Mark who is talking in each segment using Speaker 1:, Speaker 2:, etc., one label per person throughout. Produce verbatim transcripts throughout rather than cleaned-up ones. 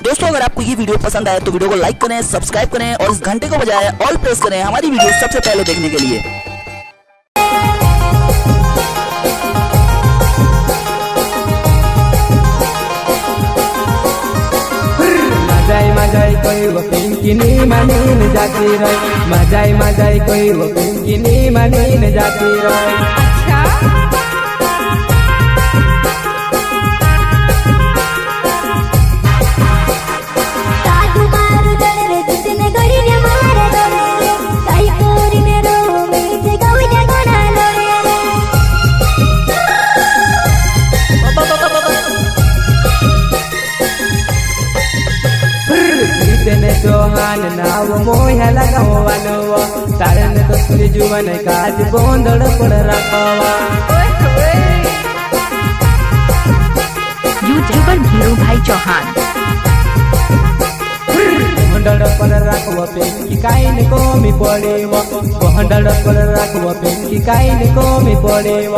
Speaker 1: दोस्तों अगर आपको ये वीडियो पसंद आए तो वीडियो को लाइक करें, सब्सक्राइब करें और इस घंटे को बजाय ऑल प्रेस करें हमारी वीडियो सबसे पहले देखने के लिए।
Speaker 2: मजाई मजाई कोई वो पिंकिनी मनीन जाती रही, मजाई मजाई कोई वो पिंकिनी मनीन जाती रही। चौहान नाव मोह्या लगावनो तारन तसली जुवन काज गोंधळ पण राखावा।
Speaker 3: यूट्यूबर धीरू भाई चौहान
Speaker 2: गोंधळ पण राखव पेंकी काय नको मी पडेव, गोंधळ पण राखव पेंकी काय नको मी पडेव।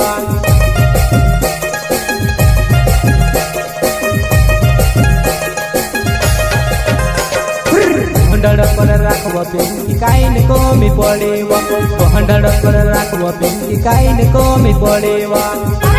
Speaker 2: गोंधळ पर राखव पेंकी काय नको मी पडेव, गोंधळ पर राखव पेंकी काय नको मी पडेव।